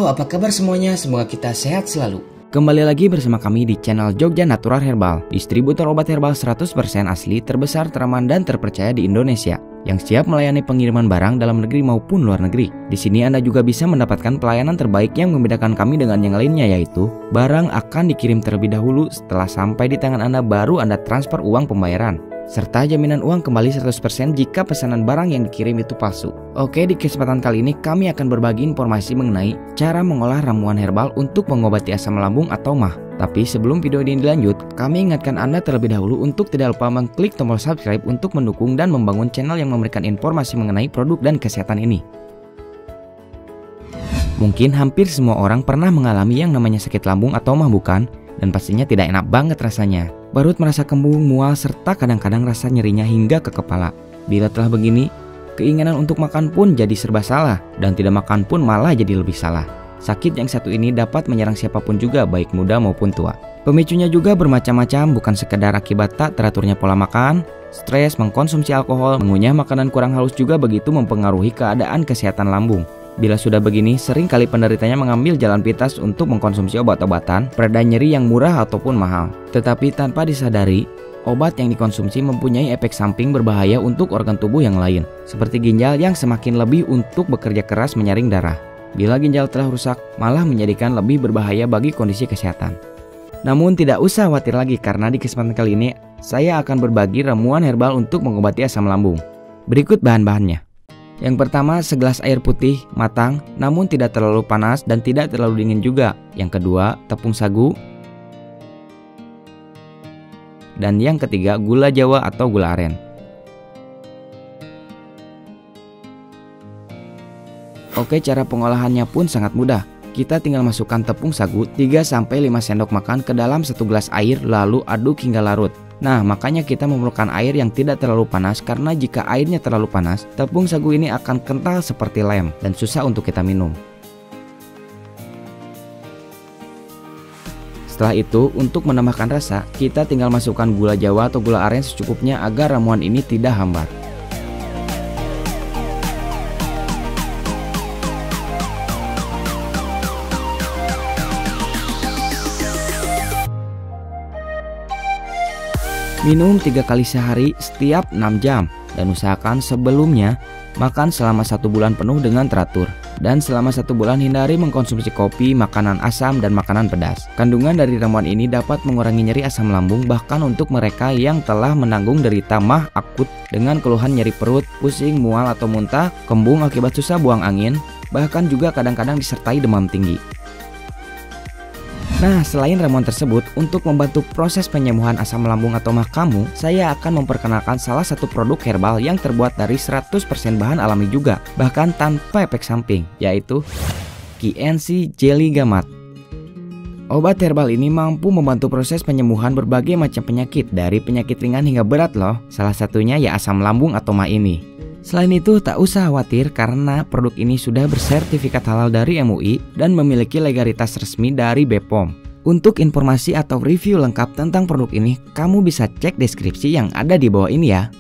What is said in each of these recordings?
Halo, apa kabar semuanya? Semoga kita sehat selalu. Kembali lagi bersama kami di channel Jogja Natural Herbal, distributor obat herbal 100% asli, terbesar, teraman, dan terpercaya di Indonesia, yang siap melayani pengiriman barang dalam negeri maupun luar negeri. Di sini Anda juga bisa mendapatkan pelayanan terbaik yang membedakan kami dengan yang lainnya, yaitu barang akan dikirim terlebih dahulu, setelah sampai di tangan Anda baru Anda transfer uang pembayaran, serta jaminan uang kembali 100% jika pesanan barang yang dikirim itu palsu. Oke, di kesempatan kali ini kami akan berbagi informasi mengenai cara mengolah ramuan herbal untuk mengobati asam lambung atau MAH. Tapi sebelum video ini dilanjut, kami ingatkan Anda terlebih dahulu untuk tidak lupa mengklik tombol subscribe untuk mendukung dan membangun channel yang memberikan informasi mengenai produk dan kesehatan ini. Mungkin hampir semua orang pernah mengalami yang namanya sakit lambung atau MAH, bukan? Dan pastinya tidak enak banget rasanya. Perut merasa kembung, mual, serta kadang-kadang rasa nyerinya hingga ke kepala. Bila telah begini, keinginan untuk makan pun jadi serba salah, dan tidak makan pun malah jadi lebih salah. Sakit yang satu ini dapat menyerang siapapun juga, baik muda maupun tua. Pemicunya juga bermacam-macam, bukan sekedar akibat tak teraturnya pola makan, stres, mengkonsumsi alkohol, mengunyah makanan kurang halus juga begitu mempengaruhi keadaan kesehatan lambung. Bila sudah begini, sering kali penderitanya mengambil jalan pintas untuk mengkonsumsi obat-obatan pereda nyeri yang murah ataupun mahal. Tetapi tanpa disadari, obat yang dikonsumsi mempunyai efek samping berbahaya untuk organ tubuh yang lain, seperti ginjal yang semakin lebih untuk bekerja keras menyaring darah. Bila ginjal telah rusak, malah menjadikan lebih berbahaya bagi kondisi kesehatan. Namun tidak usah khawatir lagi, karena di kesempatan kali ini saya akan berbagi ramuan herbal untuk mengobati asam lambung. Berikut bahan-bahannya. Yang pertama, segelas air putih matang namun tidak terlalu panas dan tidak terlalu dingin juga. Yang kedua, tepung sagu. Dan yang ketiga, gula jawa atau gula aren. Oke, cara pengolahannya pun sangat mudah. Kita tinggal masukkan tepung sagu 3-5 sendok makan ke dalam 1 gelas air, lalu aduk hingga larut. Nah, makanya kita memerlukan air yang tidak terlalu panas, karena jika airnya terlalu panas, tepung sagu ini akan kental seperti lem dan susah untuk kita minum. Setelah itu, untuk menambahkan rasa, kita tinggal masukkan gula jawa atau gula aren secukupnya agar ramuan ini tidak hambar. Minum 3 kali sehari setiap 6 jam, dan usahakan sebelumnya makan selama 1 bulan penuh dengan teratur. Dan selama 1 bulan hindari mengkonsumsi kopi, makanan asam, dan makanan pedas. Kandungan dari ramuan ini dapat mengurangi nyeri asam lambung, bahkan untuk mereka yang telah menanggung derita MAH akut dengan keluhan nyeri perut, pusing, mual atau muntah, kembung akibat susah buang angin, bahkan juga kadang-kadang disertai demam tinggi. Nah, selain ramuan tersebut, untuk membantu proses penyembuhan asam lambung atau MAH kamu, saya akan memperkenalkan salah satu produk herbal yang terbuat dari 100% bahan alami juga, bahkan tanpa efek samping, yaitu KNC Jelly Gamat. Obat herbal ini mampu membantu proses penyembuhan berbagai macam penyakit, dari penyakit ringan hingga berat loh. Salah satunya ya asam lambung atau MAH ini. Selain itu, tak usah khawatir karena produk ini sudah bersertifikat halal dari MUI dan memiliki legalitas resmi dari BPOM. Untuk informasi atau review lengkap tentang produk ini, kamu bisa cek deskripsi yang ada di bawah ini ya.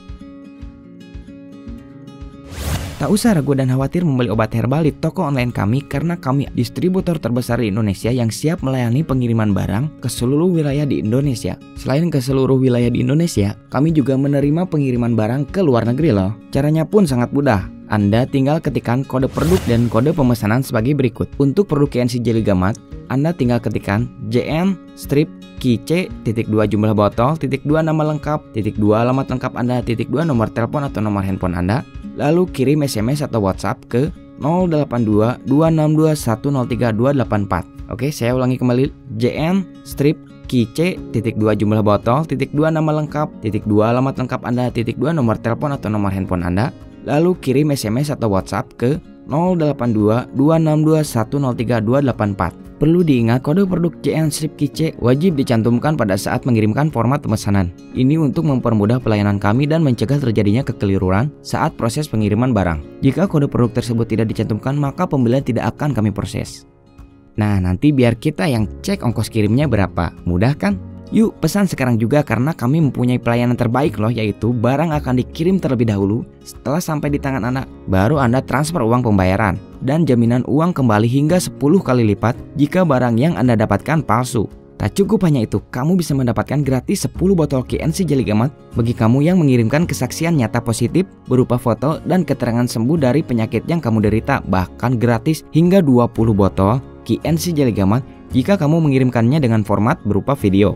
Tak usah ragu dan khawatir membeli obat herbal di toko online kami, karena kami distributor terbesar di Indonesia yang siap melayani pengiriman barang ke seluruh wilayah di Indonesia. Selain ke seluruh wilayah di Indonesia, kami juga menerima pengiriman barang ke luar negeri loh. Caranya pun sangat mudah. Anda tinggal ketikkan kode produk dan kode pemesanan sebagai berikut. Untuk produk KNC Jelly Gamat, Anda tinggal ketikkan JN strip KC .2 jumlah botol, .2 nama lengkap, .2 alamat lengkap Anda, .2 nomor telepon atau nomor handphone Anda. Lalu kirim SMS atau WhatsApp ke 082 262 103 284. Oke, saya ulangi kembali. JN strip KC .2 jumlah botol, .2 nama lengkap, .2 alamat lengkap Anda, .2 nomor telepon atau nomor handphone Anda. Lalu kirim SMS atau WhatsApp ke 082 262 103 284. Perlu diingat, kode produk JN Strip KC wajib dicantumkan pada saat mengirimkan format pemesanan. Ini untuk mempermudah pelayanan kami dan mencegah terjadinya kekeliruan saat proses pengiriman barang. Jika kode produk tersebut tidak dicantumkan, maka pembelian tidak akan kami proses. Nah, nanti biar kita yang cek ongkos kirimnya berapa. Mudah kan? Yuk pesan sekarang juga karena kami mempunyai pelayanan terbaik loh, yaitu barang akan dikirim terlebih dahulu. Setelah sampai di tangan Anda, baru Anda transfer uang pembayaran. Dan jaminan uang kembali hingga 10 kali lipat jika barang yang Anda dapatkan palsu. Tak cukup hanya itu, kamu bisa mendapatkan gratis 10 botol KNC Jelly Gamat bagi kamu yang mengirimkan kesaksian nyata positif berupa foto dan keterangan sembuh dari penyakit yang kamu derita. Bahkan gratis hingga 20 botol KNC Jelly Gamat jika kamu mengirimkannya dengan format berupa video.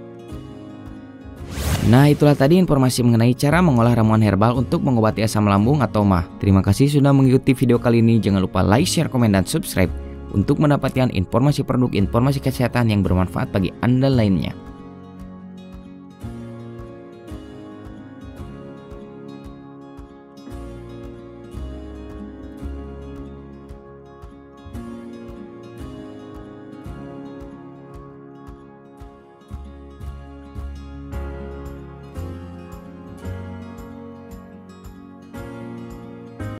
Nah, itulah tadi informasi mengenai cara mengolah ramuan herbal untuk mengobati asam lambung atau MAH. Terima kasih sudah mengikuti video kali ini. Jangan lupa like, share, komen, dan subscribe untuk mendapatkan informasi produk, informasi kesehatan yang bermanfaat bagi Anda lainnya.